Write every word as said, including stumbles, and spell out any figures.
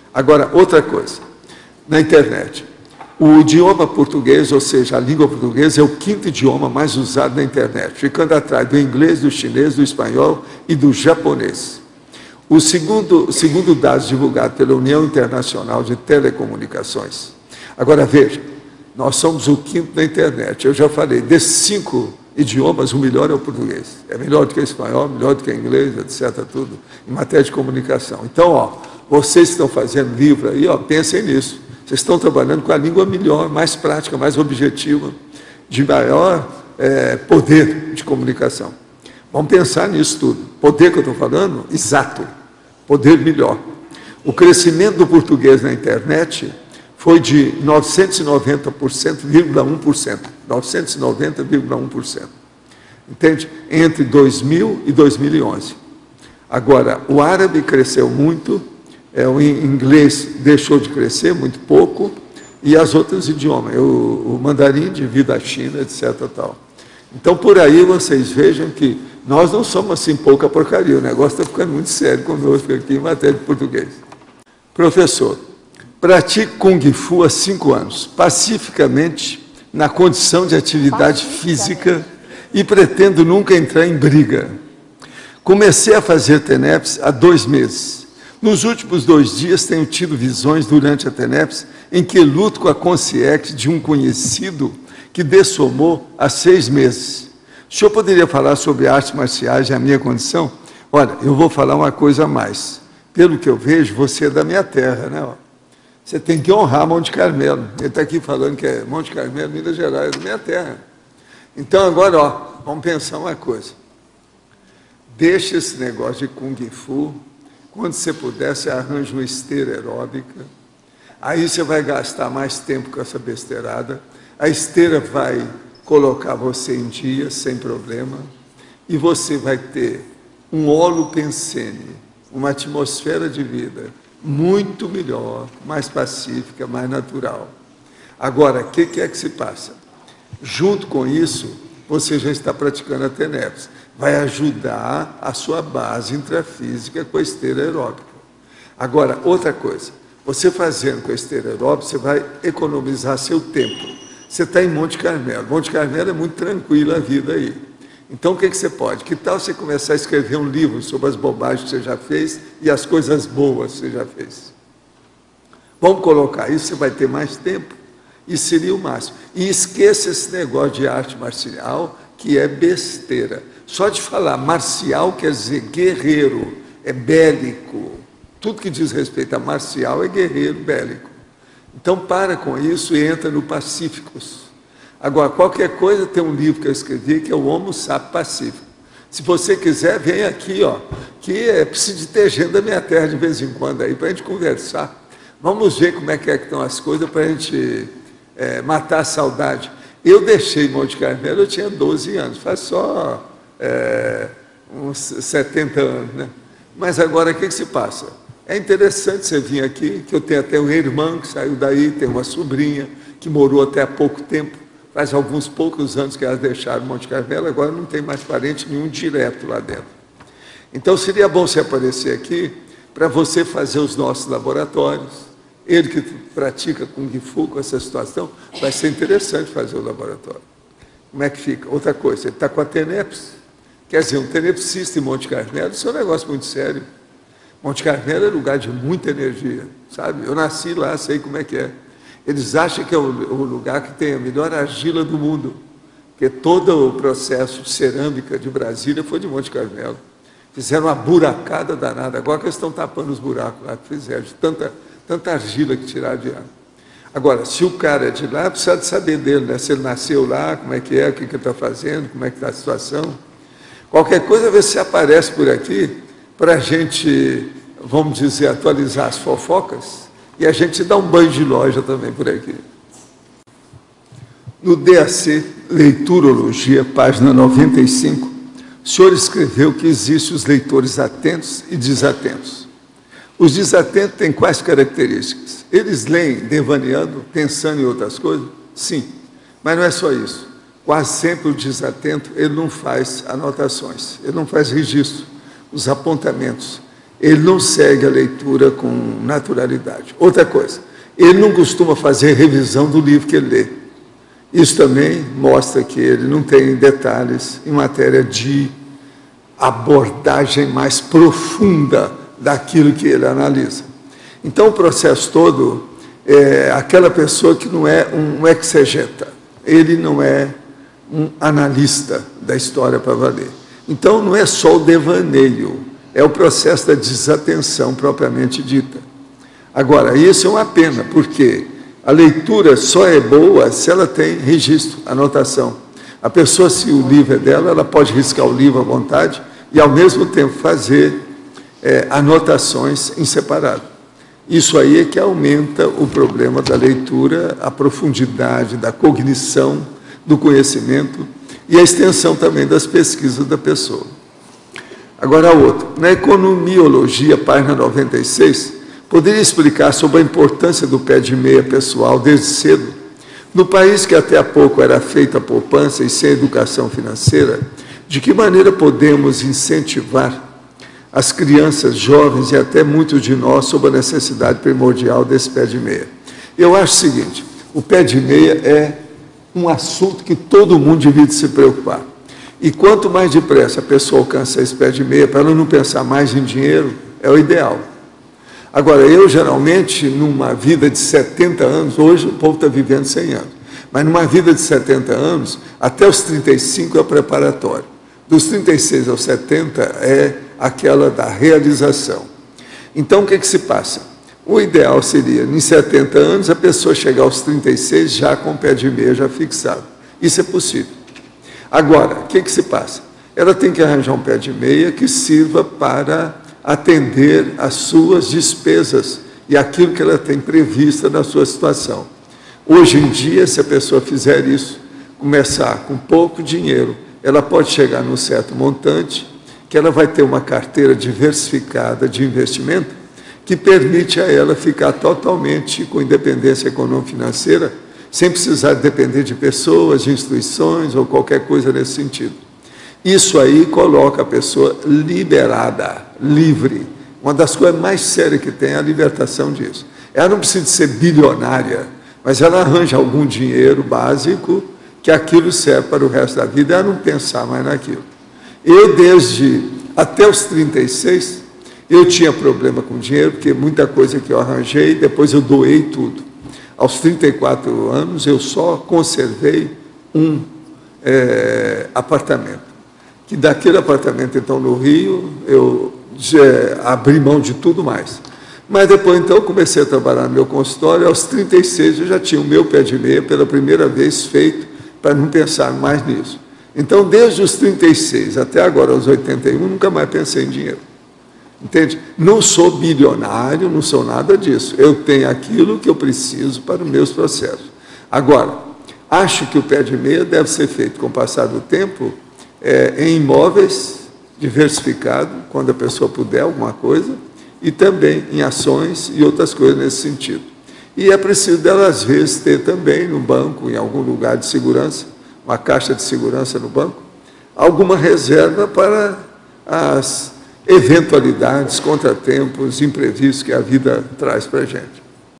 Agora, outra coisa, na internet, o idioma português, ou seja, a língua portuguesa, é o quinto idioma mais usado na internet, ficando atrás do inglês, do chinês, do espanhol e do japonês. O segundo, segundo dados divulgados pela União Internacional de Telecomunicações. Agora, veja, nós somos o quinto na internet. Eu já falei, desses cinco idiomas, o melhor é o português. É melhor do que o espanhol, melhor do que o inglês, etcétera, tudo, em matéria de comunicação. Então, ó, vocês que estão fazendo livro aí, ó, pensem nisso. Vocês estão trabalhando com a língua melhor, mais prática, mais objetiva, de maior é, poder de comunicação. Vamos pensar nisso tudo. Poder que eu estou falando? Exato. Poder melhor. O crescimento do português na internet foi de novecentos e noventa por cento, vírgula um por cento. novecentos e noventa vírgula um por cento. Entende? Entre dois mil e dois mil e onze. Agora, o árabe cresceu muito, é, o inglês deixou de crescer muito pouco, e as outras idiomas, o, o mandarim devido à China, etcétera. Tal. Então, por aí vocês vejam que nós não somos assim pouca porcaria, o negócio está ficando muito sério conosco aqui em matéria de português. Professor, pratico Kung Fu há cinco anos, pacificamente, na condição de atividade física, e pretendo nunca entrar em briga. Comecei a fazer TENEPS há dois meses. Nos últimos dois dias tenho tido visões durante a TENEPS em que luto com a consciência de um conhecido que dessomou há seis meses. O senhor poderia falar sobre artes marciais e a minha condição? Olha, eu vou falar uma coisa a mais. Pelo que eu vejo, você é da minha terra, né? Você tem que honrar Monte Carmelo. Ele está aqui falando que é Monte Carmelo, Minas Gerais, é da minha terra. Então, agora, ó, vamos pensar uma coisa. Deixa esse negócio de Kung Fu. Quando você puder, você arranja uma esteira aeróbica. Aí você vai gastar mais tempo com essa besteirada. A esteira vai colocar você em dia, sem problema. E você vai ter um holopensene, uma atmosfera de vida muito melhor, mais pacífica, mais natural. Agora, o que, que é que se passa? Junto com isso, você já está praticando a TENEPS. Vai ajudar a sua base intrafísica com a esteira aeróbica. Agora, outra coisa, você fazendo com a esteira aeróbica, você vai economizar seu tempo. Você está em Monte Carmelo. Monte Carmelo é muito tranquila a vida aí. Então, o que, que você pode? Que tal você começar a escrever um livro sobre as bobagens que você já fez e as coisas boas que você já fez? Vamos colocar isso, você vai ter mais tempo e seria o máximo. E esqueça esse negócio de arte marcial, que é besteira. Só de falar marcial quer dizer guerreiro, é bélico. Tudo que diz respeito a marcial é guerreiro, bélico. Então, para com isso e entra no Pacíficos. Agora, qualquer coisa, tem um livro que eu escrevi, que é o Homo Sapiens Pacífico. Se você quiser, vem aqui, ó, que é preciso de ter gente da minha terra de vez em quando aí, para a gente conversar. Vamos ver como é que, é que estão as coisas para a gente é, matar a saudade. Eu deixei Monte Carmelo, eu tinha doze anos, faz só é, uns setenta anos, né? Mas agora, o que, que se passa? É interessante você vir aqui, que eu tenho até uma irmã que saiu daí, tem uma sobrinha que morou até há pouco tempo, faz alguns poucos anos que elas deixaram Monte Carmelo, agora não tem mais parente nenhum direto lá dentro. Então, seria bom você aparecer aqui para você fazer os nossos laboratórios. Ele que pratica Kung Fu com essa situação, vai ser interessante fazer o laboratório. Como é que fica? Outra coisa, ele está com a TENEPS. Quer dizer, um tenepsista em Monte Carmelo, isso é um negócio muito sério. Monte Carmelo é lugar de muita energia, sabe? Eu nasci lá, sei como é que é. Eles acham que é o lugar que tem a melhor argila do mundo, porque todo o processo de cerâmica de Brasília foi de Monte Carmelo. Fizeram uma buracada danada, agora que eles estão tapando os buracos lá que fizeram, de tanta, tanta argila que tiraram de ar. Agora, se o cara é de lá, precisa de saber dele, né? Se ele nasceu lá, como é que é, o que ele está fazendo, como é que está a situação. Qualquer coisa, vê se aparece por aqui, para a gente, vamos dizer, atualizar as fofocas, e a gente dá um banho de loja também por aqui. No D A C, Leiturologia, página noventa e cinco, o senhor escreveu que existem os leitores atentos e desatentos. Os desatentos têm quais características? Eles leem devaneando, pensando em outras coisas? Sim, mas não é só isso. Quase sempre o desatento, ele não faz anotações, ele não faz registro, os apontamentos. ele não segue a leitura com naturalidade. Outra coisa, ele não costuma fazer revisão do livro que ele lê. Isso também mostra que ele não tem detalhes em matéria de abordagem mais profunda daquilo que ele analisa. Então, o processo todo é aquela pessoa que não é um exegeta, ele não é um analista da história para valer. Então, não é só o devaneio, é o processo da desatenção propriamente dita. Agora, isso é uma pena, porque a leitura só é boa se ela tem registro, anotação. A pessoa, se o livro é dela, ela pode riscar o livro à vontade e, ao mesmo tempo, fazer é, anotações em separado. Isso aí é que aumenta o problema da leitura, a profundidade da cognição, do conhecimento e a extensão também das pesquisas da pessoa. Agora, outro. Na Economiologia, página noventa e seis, poderia explicar sobre a importância do pé de meia pessoal desde cedo? No país que até há pouco era feita a poupança e sem educação financeira, de que maneira podemos incentivar as crianças, jovens e até muitos de nós sobre a necessidade primordial desse pé de meia? Eu acho o seguinte, o pé de meia é um assunto que todo mundo devia se preocupar. E quanto mais depressa a pessoa alcança esse pé de meia, para ela não pensar mais em dinheiro, é o ideal. Agora, eu geralmente, numa vida de setenta anos, hoje o povo está vivendo cem anos, mas numa vida de setenta anos, até os trinta e cinco é o preparatório. Dos trinta e seis aos setenta é aquela da realização. Então, o que, que se passa? O ideal seria, em setenta anos, a pessoa chegar aos trinta e seis já com o pé de meia já fixado. Isso é possível. Agora, o que, que se passa? Ela tem que arranjar um pé de meia que sirva para atender às suas despesas e aquilo que ela tem prevista na sua situação. Hoje em dia, se a pessoa fizer isso, começar com pouco dinheiro, ela pode chegar num certo montante, que ela vai ter uma carteira diversificada de investimento, que permite a ela ficar totalmente com independência econômico-financeira, sem precisar depender de pessoas, de instituições ou qualquer coisa nesse sentido. Isso aí coloca a pessoa liberada, livre. Uma das coisas mais sérias que tem é a libertação disso. Ela não precisa ser bilionária, mas ela arranja algum dinheiro básico que aquilo serve para o resto da vida, ela não pensar mais naquilo. Eu, desde até os trinta e seis, eu tinha problema com dinheiro, porque muita coisa que eu arranjei, depois eu doei tudo. Aos trinta e quatro anos, eu só conservei um é, apartamento. Que daquele apartamento, então, no Rio, eu já abri mão de tudo mais. Mas depois, então, eu comecei a trabalhar no meu consultório, aos trinta e seis eu já tinha o meu pé de meia pela primeira vez feito, para não pensar mais nisso. Então, desde os trinta e seis até agora, aos oitenta e um, nunca mais pensei em dinheiro. Entende? Não sou bilionário, não sou nada disso. Eu tenho aquilo que eu preciso para os meus processos. Agora, acho que o pé de meia deve ser feito com o passar do tempo é, em imóveis diversificados, quando a pessoa puder alguma coisa, e também em ações e outras coisas nesse sentido. E é preciso dela, às vezes, ter também no banco, em algum lugar de segurança, uma caixa de segurança no banco, alguma reserva para as eventualidades, contratempos, imprevistos que a vida traz para a gente.